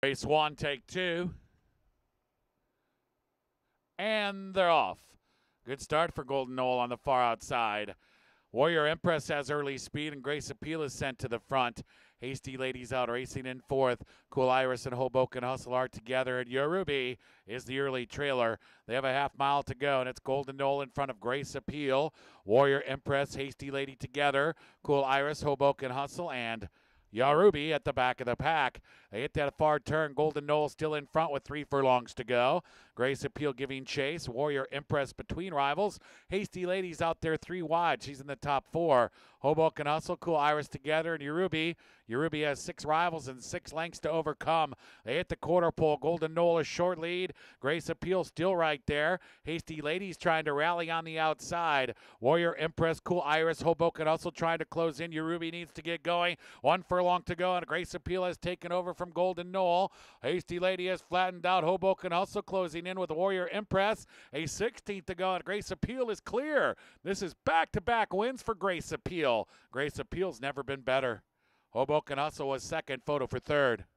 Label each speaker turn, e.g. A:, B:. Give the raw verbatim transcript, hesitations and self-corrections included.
A: Race one, take two. And they're off. Good start for Golden Knoll on the far outside. Warrior Empress has early speed, and Grace Appeal is sent to the front. Hasty Ladies out racing in fourth. Cool Iris and Hoboken Hustle are together, and Yorubi is the early trailer. They have a half mile to go, and it's Golden Knoll in front of Grace Appeal. Warrior Empress, Hasty Lady together. Cool Iris, Hoboken Hustle, and Yorubi at the back of the pack. They hit that far turn. Golden Knoll still in front with three furlongs to go. Grace Appeal giving chase. Warrior Empress between rivals. Hasty Ladies out there three wide. She's in the top four. Hoboken Hustle, Cool Iris together, and Yorubi. Yorubi has six rivals and six lengths to overcome. They hit the quarter pole. Golden Knoll a short lead. Grace Appeal still right there. Hasty Ladies trying to rally on the outside. Warrior Empress, Cool Iris, Hoboken Hustle trying to close in. Yorubi needs to get going. One furlong to go, and Grace Appeal has taken over from Golden Knoll. Hasty Lady has flattened out. Hoboken Hustle closing in with Warrior Empress. A sixteenth to go, and Grace Appeal is clear. This is back-to-back wins for Grace Appeal. Grace Appeal's never been better. Hoboken Hustle was second, Photo for third.